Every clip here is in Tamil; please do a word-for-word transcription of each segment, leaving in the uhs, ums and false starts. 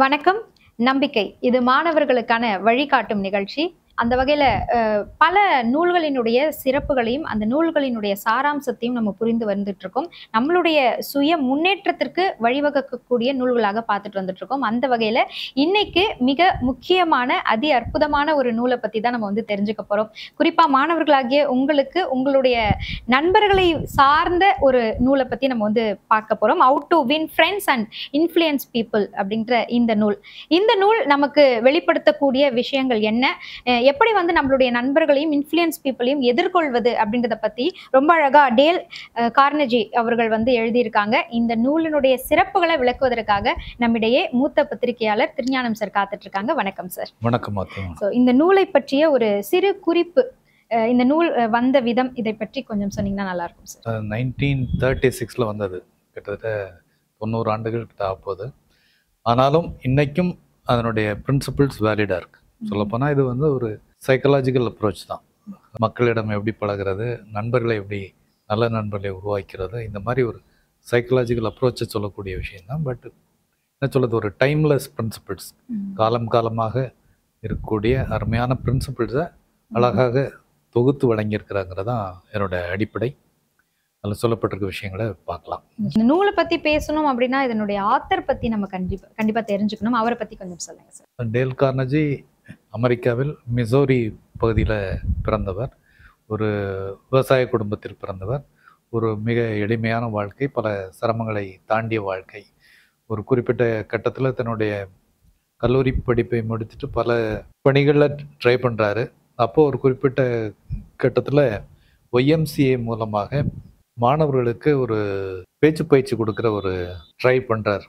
வணக்கம். நம்பிக்கை இது மாணவர்களுக்கான வழிகாட்டும் நிகழ்ச்சி. அந்த வகையில அஹ், பல நூல்களினுடைய சிறப்புகளையும் அந்த நூல்களினுடைய சாராம்சத்தையும் நம்ம புரிந்து வந்துட்டு இருக்கோம். நம்மளுடைய சுய முன்னேற்றத்திற்கு வழிவகுக்கக்கூடிய நூல்களாக பார்த்துட்டு வந்துட்டு இருக்கோம். அந்த வகையில இன்னைக்கு மிக முக்கியமான அதி அற்புதமான ஒரு நூலை பத்தி தான் நம்ம வந்து தெரிஞ்சுக்க போறோம். குறிப்பா மாணவர்களாகிய உங்களுக்கு உங்களுடைய நண்பர்களை சார்ந்த ஒரு நூலை பத்தி நம்ம வந்து பார்க்க போறோம். How to win friends and influence people அப்படின்ற இந்த நூல் இந்த நூல் நமக்கு வெளிப்படுத்தக்கூடிய விஷயங்கள் என்ன, அஹ் எப்படி வந்து நம்மளுடைய நண்பர்களையும் இன்ஃப்ளூயன்ஸ் பீப்புளையும் எதிர்கொள்வது அப்படின்றத பத்தி ரொம்ப அழகா டேல் அஹ், கார்னெஜி அவர்கள் வந்து எழுதியிருக்காங்க. இந்த நூலினுடைய சிறப்புகளை விளக்குவதற்காக நம்மிடையே மூத்த பத்திரிகையாளர் திருஞானம் சார் காத்துட்டு இருக்காங்க. வணக்கம் சார். வணக்கம். ஸோ இந்த நூலை பற்றிய ஒரு சிறு குறிப்பு, அஹ், இந்த நூல் அஹ், வந்த விதம், இதை பற்றி கொஞ்சம் சொன்னீங்கன்னா நல்லா இருக்கும் சார். நைன்டீன் தேர்ட்டி சிக்ஸில் வந்தது. கிட்டத்தட்ட தொண்ணூறு ஆண்டுகள் கிட்ட ஆகுது. ஆனாலும் இன்னைக்கும் அதனுடைய பிரின்சிபிள்ஸ் வேலிடாக இருக்குது. சொல்லப்போனால் இது வந்து ஒரு சைக்கலாஜிக்கல் அப்ரோச் தான். மக்களிடம் எப்படி பழகிறது, நண்பர்களை எப்படி நல்ல நண்பர்களை உருவாக்கிறது, இந்த மாதிரி ஒரு சைக்கலாஜிக்கல் அப்ரோச்சை சொல்லக்கூடிய விஷயம் தான். பட் என்ன சொல்கிறது, ஒரு டைம்லெஸ் பிரின்சிபிள்ஸ், காலம் காலமாக இருக்கக்கூடிய அருமையான பிரின்சிபிள்ஸை அழகாக தொகுத்து வழங்கியிருக்கிறாங்கிறதான் என்னோட அடிப்படை. அதில் சொல்லப்பட்டிருக்க விஷயங்களை பார்க்கலாம். இந்த நூலை பத்தி பேசணும் அப்படின்னா இதனுடைய ஆத்தர் பத்தி நம்ம கண்டிப்பா கண்டிப்பா தெரிஞ்சுக்கணும். அவரை பத்தி கொஞ்சம் சொல்லுங்க சார். டேல் கார்னெஜி அமெரிக்காவில் மிசோரி பகுதியில் பிறந்தவர். ஒரு விவசாய குடும்பத்தில் பிறந்தவர். ஒரு மிக எளிமையான வாழ்க்கை, பல சிரமங்களை தாண்டிய வாழ்க்கை. ஒரு குறிப்பிட்ட கட்டத்தில் தன்னுடைய கல்லூரி படிப்பை முடித்துட்டு பல பணிகளில் ட்ரை பண்ணுறாரு. அப்போது ஒரு குறிப்பிட்ட கட்டத்தில் ஒய்எம்சிஏ மூலமாக மாணவர்களுக்கு ஒரு பேச்சு பயிற்சி கொடுக்குற ஒரு ட்ரை பண்ணுறார்.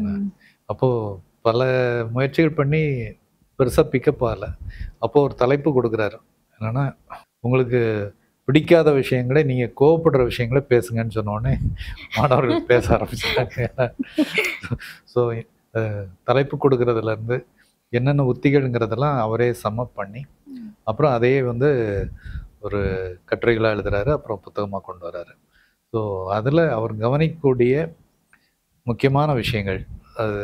அப்போது பல முயற்சிகள் பண்ணி பெருசாக பிக்கப் ஆகலை. அப்போது ஒரு தலைப்பு கொடுக்குறாரு, என்னென்னா உங்களுக்கு பிடிக்காத விஷயங்களை, நீங்கள் கோவப்படுற விஷயங்களை பேசுங்கன்னு சொன்னோடனே மாணவர்கள் பேச ஆரம்பிச்சாங்க. ஸோ தலைப்பு கொடுக்கறதுலேருந்து என்னென்ன உத்திகள்ங்கிறதெல்லாம் அவரே சம்மப் பண்ணி அப்புறம் அதையே வந்து ஒரு கட்டுரைகளாக எழுதுறாரு, அப்புறம் புத்தகமாக கொண்டு வர்றாரு. ஸோ அதில் அவர் கவனிக்கக்கூடிய முக்கியமான விஷயங்கள், அது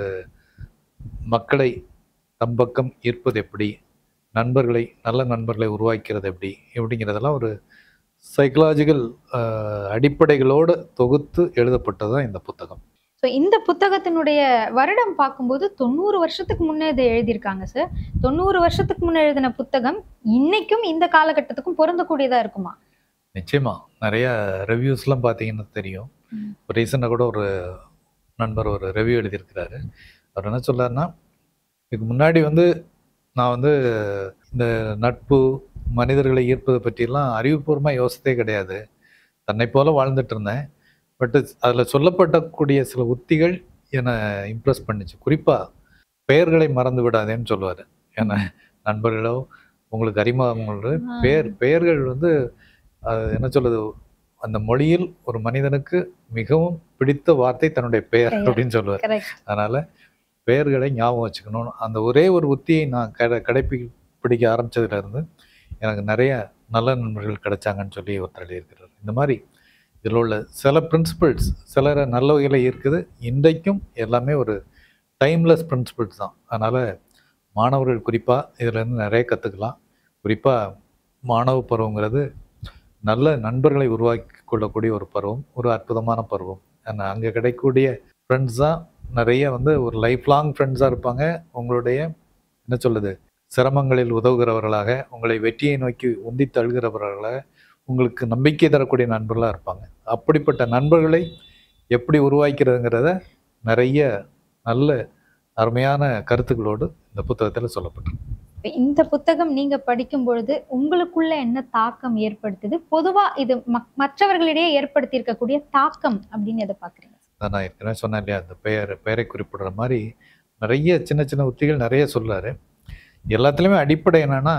மக்களை தம் பக்கம் ஈர்ப்பது எப்படி, நண்பர்களை நல்ல நண்பர்களை உருவாக்கிறது எப்படி, எப்படிங்கிறதெல்லாம் ஒரு சைக்கலாஜிக்கல் அடிப்படைகளோடு தொகுத்து எழுதப்பட்டது தான் இந்த புத்தகம். ஸோ இந்த புத்தகத்தினுடைய வருடம் பார்க்கும்போது தொண்ணூறு வருஷத்துக்கு முன்னே இதை எழுதியிருக்காங்க சார். தொண்ணூறு வருஷத்துக்கு முன்னே எழுதின புத்தகம் இன்னைக்கும் இந்த காலகட்டத்துக்கும் பொருந்தக்கூடியதா இருக்குமா? நிச்சயமா. நிறைய ரிவ்யூஸ்லாம் பார்த்தீங்கன்னா தெரியும். இப்போ ரீசெண்டாக கூட ஒரு நண்பர் ஒரு ரிவ்யூ எழுதியிருக்கிறாரு. அவர் என்ன சொல்றாருன்னா, இதுக்கு முன்னாடி வந்து நான் வந்து இந்த நட்பு, மனிதர்களை ஈர்ப்பதை பற்றியெல்லாம் அறிவுபூர்வமாக யோசித்தே கிடையாது. தன்னை போல வாழ்ந்துட்டு இருந்தேன். பட்டு அதில் சொல்லப்படக்கூடிய சில உத்திகள் என்னை இம்ப்ரெஸ் பண்ணிச்சு. குறிப்பாக பெயர்களை மறந்து விடாதேன்னு சொல்லுவார். ஏன்னா நண்பர்களோ உங்களுக்கு அறிமுகங்களோட பெயர் பெயர்கள் வந்து அது என்ன சொல்லுது, அந்த மொழியில் ஒரு மனிதனுக்கு மிகவும் பிடித்த வார்த்தை தன்னுடைய பெயர் அப்படின்னு சொல்லுவார். அதனால் பெயர்களை ஞாபகம் வச்சுக்கணும். அந்த ஒரே ஒரு உத்தியை நான் கடை கடைப்பி பிடிக்க ஆரம்பித்ததுலேருந்து எனக்கு நிறைய நல்ல நண்பர்கள் கிடைச்சாங்கன்னு சொல்லி ஒருத்தர் எழுதியிருக்கிறார். இந்த மாதிரி இதில் உள்ள சில பிரின்சிபிள்ஸ் சிலரை நல்ல வகையில் இருக்குது. இன்றைக்கும் எல்லாமே ஒரு டைம்லெஸ் பிரின்சிபிள்ஸ் தான். அதனால் மாணவர்கள் குறிப்பாக இதிலேருந்து நிறைய கற்றுக்கலாம். குறிப்பாக மாணவ பருவங்கிறது நல்ல நண்பர்களை உருவாக்கி கொள்ளக்கூடிய ஒரு பருவம், ஒரு அற்புதமான பருவம். ஏன்னா அங்கே கிடைக்கக்கூடிய ஃப்ரெண்ட்ஸ் தான் நிறைய வந்து ஒரு லைஃப் லாங் ஃப்ரெண்ட்ஸாக இருப்பாங்க. உங்களுடைய என்ன சொல்லுது, சிரமங்களில் உதவுகிறவர்களாக, உங்களை வெற்றியை நோக்கி உந்தி தழுகிறவர்களாக, உங்களுக்கு நம்பிக்கை தரக்கூடிய நண்பர்களாக இருப்பாங்க. அப்படிப்பட்ட நண்பர்களை எப்படி உருவாக்கிறதுங்கிறத நிறைய நல்ல அருமையான கருத்துக்களோடு இந்த புத்தகத்தில் சொல்லப்பட்டிருக்கு. இந்த புத்தகம் நீங்க படிக்கும் பொழுது உங்களுக்குள்ள என்ன தாக்கம் ஏற்படுத்துது? பொதுவா இது மற்றவர்களிடையே ஏற்படுத்தி இருக்கக்கூடிய தாக்கம் அப்படின்னு எதை பாக்குறீங்க? நான் ஏற்கனவே சொன்னேன் இல்லையா, அந்த பெயர் பெயரை குறிப்பிடுற மாதிரி நிறைய சின்ன சின்ன உத்திகள் நிறைய சொல்றாரு. எல்லாத்துலேயுமே அடிப்படை என்னன்னா,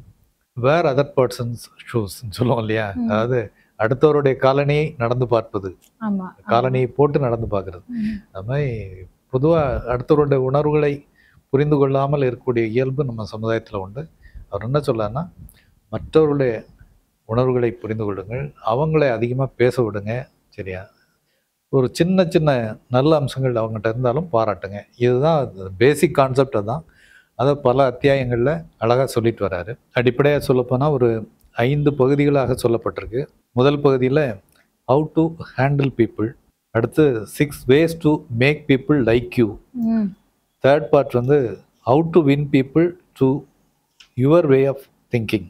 வேர் அதர் பர்சன்ஸ் ஷூஸ்ன்னு சொல்லுவோம் இல்லையா, அதாவது அடுத்தவருடைய காலனியை நடந்து பார்ப்பது, காலனியை போட்டு நடந்து பார்க்கறது. அது மாதிரி பொதுவாக அடுத்தவருடைய உணர்வுகளை புரிந்து கொள்ளாமல் இருக்கக்கூடிய இயல்பு நம்ம சமுதாயத்தில் உண்டு. அவர் என்ன சொல்லார்னா, மற்றவர்களுடைய உணர்வுகளை புரிந்து கொள்ளுங்கள், அவங்களை அதிகமாக பேச விடுங்க, சரியா? ஒரு சின்ன சின்ன நல்ல அம்சங்கள் அவங்ககிட்ட இருந்தாலும் பாராட்டுங்க. இதுதான் பேசிக் கான்செப்ட். தான் அதை பல அத்தியாயங்களில் அழகாக சொல்லிட்டு வர்றாரு. அடிப்படையாக சொல்லப்போனால் ஒரு ஐந்து பகுதிகளாக சொல்லப்பட்டிருக்கு. முதல் பகுதியில் ஹவு டு ஹேண்டில் பீப்புள், அடுத்து six ways to make people like you, third part வந்து how to win people to your way of thinking,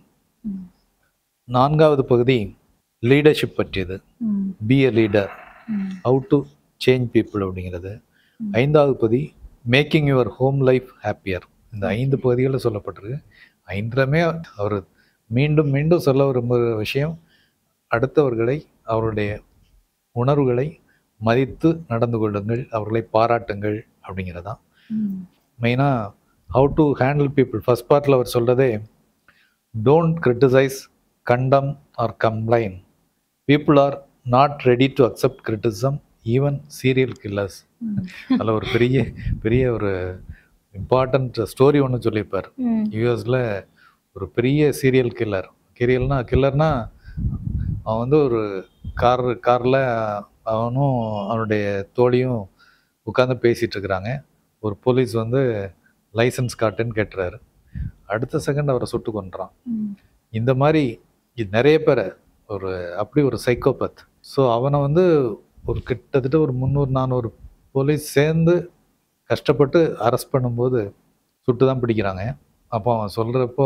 நான்காவது பகுதி லீடர்ஷிப் பற்றியது, be a leader, how to change people அப்படிங்கிறது, ஐந்தாவது பகுதி making your home life happier. இந்த ஐந்து பகுதிகளில் சொல்லப்பட்டிருக்கு. ஐந்துமே அவர் மீண்டும் மீண்டும் சொல்ல விரும்புகிற விஷயம் அடுத்தவர்களை, அவருடைய உணர்வுகளை மதித்து நடந்து கொள்ளுங்கள், அவர்களை பாராட்டுங்கள் அப்படிங்கிறதான். மெயினாக how to handle people first பார்ட்டில் அவர் சொல்கிறதே don't criticise, condemn or complain, people are not ready to accept criticism, even serial killers. அதில் ஒரு பெரிய பெரிய ஒரு இம்பார்ட்டண்ட் ஸ்டோரி ஒன்று சொல்லியிருப்பார். யூஎஸில் ஒரு பெரிய சீரியல் கில்லர், கிரியல்னா கில்லர்னா அவன் வந்து ஒரு கார் காரில் அவனும் அவனுடைய தோழியும் உட்காந்து பேசிகிட்டு இருக்கிறாங்க. ஒரு போலீஸ் வந்து லைசன்ஸ் காட்டுன்னு கேட்டுறாரு. அடுத்த செகண்ட் அவரை சுட்டு கொன்றான். இந்த மாதிரி இது நிறைய பேரை ஒரு அப்படி ஒரு சைக்கோபத். ஸோ அவனை வந்து ஒரு கிட்டத்தட்ட ஒரு முந்நூறு நானூறு போலீஸ் சேர்ந்து கஷ்டப்பட்டு அரெஸ்ட் பண்ணும்போது சுட்டு தான் பிடிக்கிறாங்க. அப்போ அவன் சொல்கிறப்போ,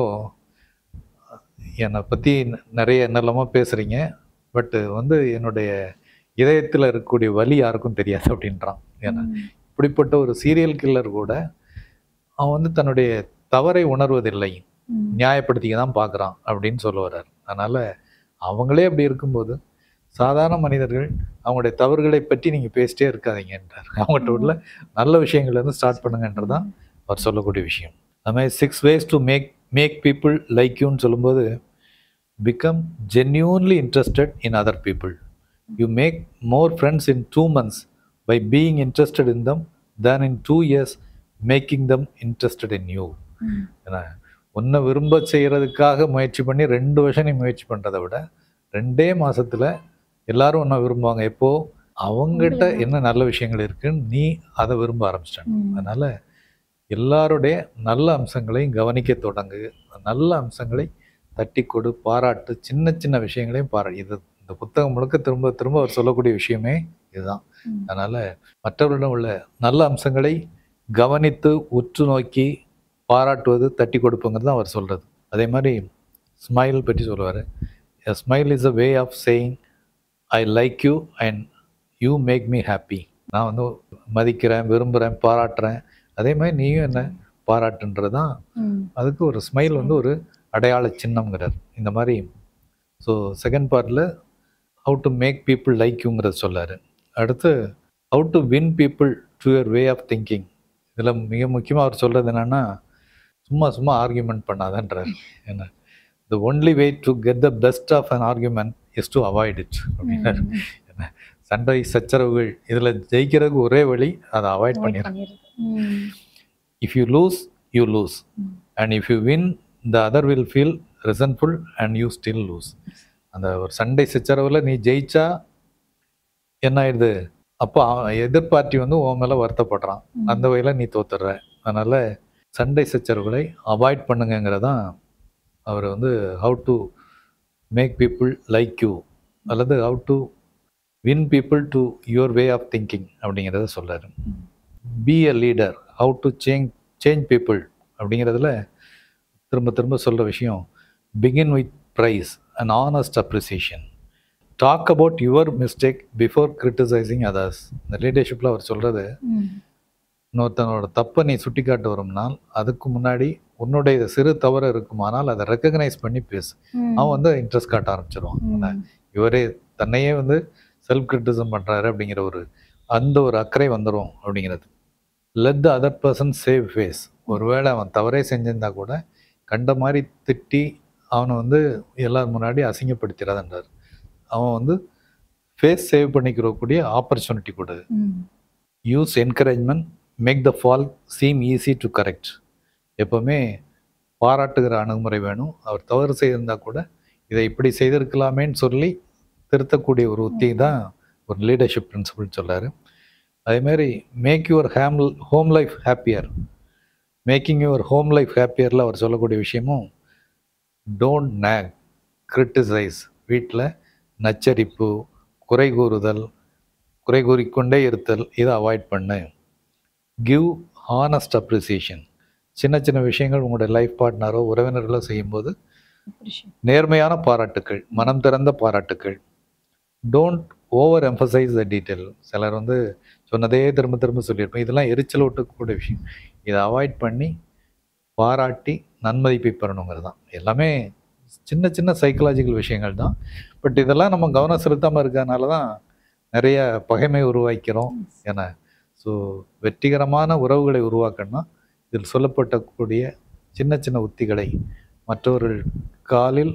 என்னை பற்றி நிறைய நல்லமாக பேசுகிறீங்க, பட்டு வந்து என்னுடைய இதயத்தில் இருக்கக்கூடிய வலி யாருக்கும் தெரியாது அப்படின்றான். ஏன்னா இப்படிப்பட்ட ஒரு சீரியல் கில்லர் கூட அவன் வந்து தன்னுடைய தவறை உணர்வதில்லை, நியாயப்படுத்திக்க தான் பார்க்குறான் அப்படின்னு சொல்ல வர்றார். அதனால் அவங்களே அப்படி இருக்கும்போது சாதாரண மனிதர்கள் அவங்களுடைய தவறுகளை பற்றி நீங்கள் பேசிட்டே இருக்காதீங்கன்றார். அவங்ககிட்ட உள்ள நல்ல விஷயங்கள்லேருந்து ஸ்டார்ட் பண்ணுங்கன்றதான் அவர் சொல்லக்கூடிய விஷயம். அது மாதிரி six ways to make make people like யூன்னு சொல்லும்போது become genuinely interested in other people. You make more friends in two months by being interested in them than in two years making them interested in you. ஏன்னா ஒன்றை விரும்ப செய்கிறதுக்காக முயற்சி பண்ணி ரெண்டு வருஷம் நீ முயற்சி பண்ணுறதை விட ரெண்டே மாதத்தில் எல்லாரும் ஒன்றா விரும்புவாங்க. எப்போ அவங்ககிட்ட என்ன நல்ல விஷயங்கள் இருக்குன்னு நீ அதை விரும்ப ஆரம்பிச்சிட்டாங்க. அதனால் எல்லாருடைய நல்ல அம்சங்களையும் கவனிக்க தொடங்கு, நல்ல அம்சங்களை தட்டி கொடு, பாராட்டு, சின்ன சின்ன விஷயங்களையும் பாரா. இது இந்த புத்தகம் முழுக்க திரும்ப திரும்ப அவர் சொல்லக்கூடிய விஷயமே இதுதான். அதனால் மற்றவர்களிடம் உள்ள நல்ல அம்சங்களை கவனித்து உற்று நோக்கி பாராட்டுவது, தட்டி கொடுப்புங்கிறது தான் அவர் சொல்கிறது. அதே மாதிரி ஸ்மைல் பற்றி சொல்லுவார். A smile is a way of saying I like you and you make me happy. நான் வந்து மதிக்கிறேன், விரும்புகிறேன், பாராட்டுறேன், அதே மாதிரி நீயும் என்ன பாராட்டுன்றது தான் அதுக்கு ஒரு ஸ்மைல் வந்து ஒரு அடையாள சின்னம்ங்கிறார். இந்த மாதிரி ஸோ செகண்ட் பார்ட்டில் how to make people like யூங்கிறது சொல்லார். அடுத்து how to win people to your way of thinking. இதில் மிக முக்கியமாக அவர் சொல்கிறது என்னென்னா சும்மா சும்மா ஆர்கியூமெண்ட் பண்ணாதன்றார். என்ன the only way to get the best of an argument is to avoid it அப்படின்னாரு. என்ன சண்டை சச்சரவுகள் இதில் ஜெயிக்கிறதுக்கு ஒரே வழி அதை அவாய்ட் பண்ணிடுறேன். If you lose you lose and if you win the other will feel resentful and you still lose. அந்த ஒரு சண்டை சச்சரவில் நீ ஜெயிச்சா என்ன ஆயிடுது, அப்போ எதிர்பார்ட்டி வந்து உன் மேலே வருத்தப்படுறான், அந்த வகையில் நீ தோத்துடுற. அதனால் சண்டை சச்சரவுகளை அவாய்ட் பண்ணுங்கிறதான் அவர் வந்து how to make people like you அல்லது how to win people to your way of thinking அப்படிங்கிறத சொல்கிறார். Be a leader, how to change change people அப்படிங்கிறதுல திரும்ப திரும்ப சொல்கிற விஷயம் begin with praise and honest appreciation. Talk about your mistake before criticising others. இந்த லீடர்ஷிப்பில் அவர் சொல்கிறது இன்னொருத்தனோட தப்பை நீ சுட்டி காட்ட வரும்னால் அதுக்கு முன்னாடி உன்னுடைய சிறு தவறு இருக்குமானால் அதை ரெக்கக்னைஸ் பண்ணி பேசு. அவன் வந்து இன்ட்ரெஸ்ட் காட்ட ஆரம்பிச்சிருவான். இவரே தன்னையே வந்து செல்ஃப் கிரிட்டிசம் பண்ணுறாரு அப்படிங்கிற ஒரு அந்த ஒரு அக்கறை வந்துடும் அப்படிங்கிறது. Let the other person save face. ஒருவேளை அவன் தவறே செஞ்சிருந்தா கூட கண்ட மாதிரி திட்டி அவனை வந்து எல்லாரும் முன்னாடி அசிங்கப்படுத்திடாதன்றார். அவன் வந்து ஃபேஸ் சேவ் பண்ணிக்கிறக்கூடிய ஆப்பர்ச்சுனிட்டி கொடு. Use encouragement, make the fault seem easy to correct. எப்போவுமே பாராட்டுகிற அணுகுமுறை வேணும். அவர் தவறு செய்திருந்தால் கூட இதை இப்படி செய்திருக்கலாமேன்னு சொல்லி திருத்தக்கூடிய ஒரு உத்தி தான் ஒரு லீடர்ஷிப் பிரின்சிபல் சொல்கிறாரு. அதேமாரி make your home home life happier. Making your home life ஹாப்பியரில் அவர் சொல்லக்கூடிய விஷயமும் டோன்ட் நேக், கிரிட்டிசைஸ். வீட்டில் நச்சரிப்பு, குறை கூறுதல், குறை கூறிக்கொண்டே இருத்தல், இதை அவாய்ட் பண்ணு. Give honest appreciation. சின்ன சின்ன விஷயங்கள் உங்களுடைய லைஃப் பார்ட்னரோ உறவினர்களோ செய்யும்போது நேர்மையான பாராட்டுக்கள், மனம் திறந்த பாராட்டுக்கள். Don't over emphasise the detail. சிலர் வந்து சொன்னதே திரும்ப திரும்ப சொல்லியிருப்பேன். இதெல்லாம் எரிச்சல் ஊட்டக்கூடிய விஷயம். இதை அவாய்ட் பண்ணி பாராட்டி நன்மதிப்பை பெறணுங்கிறது தான். எல்லாமே சின்ன சின்ன சைக்கலாஜிக்கல் விஷயங்கள் தான். பட் இதெல்லாம் நம்ம கவனம் செலுத்தாமல் இருக்கிறதுனால தான் நிறைய பகைமை உருவாக்கிறோம். என ஸோ வெற்றிகரமான உறவுகளை உருவாக்கணும்னா இதில் சொல்லப்பட்டக்கூடிய சின்ன சின்ன உத்திகளை மற்றவர்கள் காலில்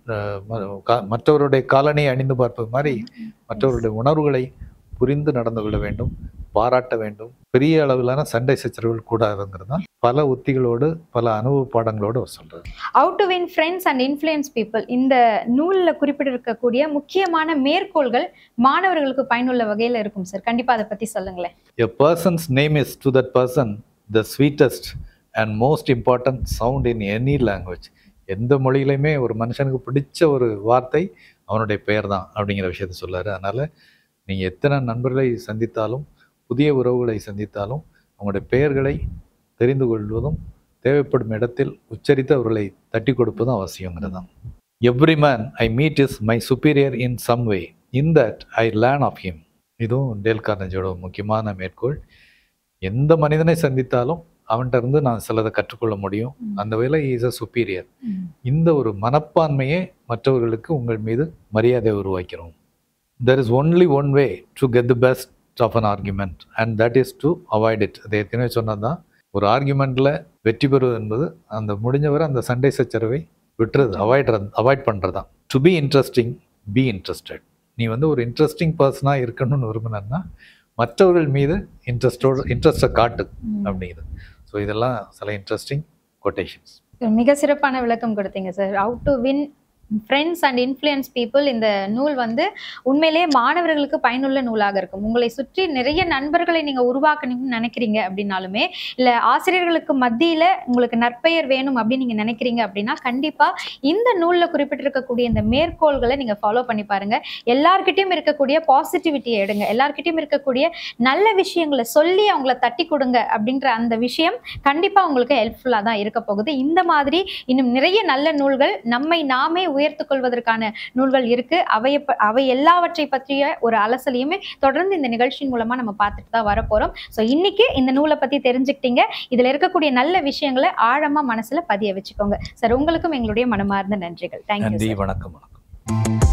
மற்றவருடைய காலணியை அணிந்து பார்ப்பது மாதிரி மற்றவருடைய உணர்வுகளை புரிந்து நடந்து கொள்ள வேண்டும், பாராட்ட வேண்டும். பெரிய அளவிலான சண்டை சச்சரவுகள் கூடாதுங்கிறது தான் பல உத்திகளோடு பல அனுபவ பாடங்களோடு அவர் சொல்றாரு. How to win friends and influence people. இந்த நூல்ல குறிப்பிட்டிருக்கக்கூடிய முக்கியமான மேற்கோள்கள் மாணவர்களுக்கு பயனுள்ள வகையில் இருக்கும் சார். கண்டிப்பா அதை பத்தி சொல்லுங்களேன். A person's name is to that person the sweetest and most important sound in any language. எந்த மொழியிலையுமே ஒரு மனுஷனுக்கு பிடிச்ச ஒரு வார்த்தை அவனுடைய பெயர் தான் அப்படிங்கிற விஷயத்த சொல்லாரு. அதனால நீங்க எத்தனை நண்பர்களை சந்தித்தாலும், புதிய உறவுகளை சந்தித்தாலும், அவங்களுடைய பெயர்களை தெரிந்து கொள்வதும் தேவைப்படும் இடத்தில் உச்சரித்து அவர்களை தட்டி கொடுப்பதும் அவசியங்கிறது தான். Every man I meet is my superior in some way, in that I learn of him. இதுவும் டேல் கார்னேஜியோட முக்கியமான மேற்கோள். எந்த மனிதனை சந்தித்தாலும் அவன்கிட்ட இருந்து நான் சிலதை கற்றுக்கொள்ள முடியும். அந்த வேலை இஸ் அ சுப்பீரியர். இந்த ஒரு மனப்பான்மையே மற்றவர்களுக்கு உங்கள் மீது மரியாதை உருவாக்கிறோம். There is only one way to get the best of an argument and that is to avoid it. அது ஏற்கனவே சொன்னதுதான். ஒரு ஆர்குமெண்ட்டில் வெற்றி பெறுவது என்பது அந்த முடிஞ்சவரை அந்த சண்டை சச்சரவை விட்டுறது, அவாய்ட் அவாய்ட் பண்ணுறது தான். To be interesting, be interested. நீ வந்து ஒரு இன்ட்ரெஸ்டிங் பர்சனாக இருக்கணும்னு விரும்பினா மற்றவர்கள் மீது இன்ட்ரெஸ்டோடு இன்ட்ரெஸ்ட்டை காட்டு அப்படிங்கிறது. ஸோ இதெல்லாம் சில இன்ட்ரெஸ்டிங் கொட்டேஷன்ஸ். மிக சிறப்பான விளக்கம் கொடுத்தீங்க sir. How to win friends and influence people. இந்த நூல் வந்து உண்மையிலேயே மாணவர்களுக்கு பயனுள்ள நூலாக இருக்கும். உங்களை சுற்றி நிறைய நண்பர்களை நீங்கள் உருவாக்கணும்னு நினைக்கிறீங்க அப்படின்னாலுமே, இல்லை ஆசிரியர்களுக்கு மத்தியில் உங்களுக்கு நற்பெயர் வேணும் அப்படின்னு நீங்கள் நினைக்கிறீங்க அப்படின்னா கண்டிப்பாக இந்த நூலில் குறிப்பிட்டிருக்கக்கூடிய இந்த மேற்கோள்களை நீங்கள் ஃபாலோ பண்ணி பாருங்கள். எல்லார்கிட்டையும் இருக்கக்கூடிய பாசிட்டிவிட்டியை எடுங்க, எல்லார்கிட்டையும் இருக்கக்கூடிய நல்ல விஷயங்களை சொல்லி அவங்கள தட்டி கொடுங்க. அப்படின்ற அந்த விஷயம் கண்டிப்பாக உங்களுக்கு ஹெல்ப்ஃபுல்லாக தான் இருக்க போகுது. இந்த மாதிரி இன்னும் நிறைய நல்ல நூல்கள் நம்மை நாமே உயர்த்துக் கொள்வதற்கான நூல்கள் இருக்கு. அவை அவை எல்லாவற்றை பற்றிய ஒரு அலசலையுமே தொடர்ந்து இந்த நிகழ்ச்சியின் மூலமா நம்ம பார்த்துட்டு தான் வரப்போறோம். ஸோ இன்னைக்கு இந்த நூலை பத்தி தெரிஞ்சுக்கிட்டீங்க. இதுல இருக்கக்கூடிய நல்ல விஷயங்களை ஆழமா மனசுல பதிய வச்சுக்கோங்க சார். உங்களுக்கும் எங்களுடைய மனமார்ந்த நன்றிகள். தேங்க்யூ. வணக்கம். வணக்கம்.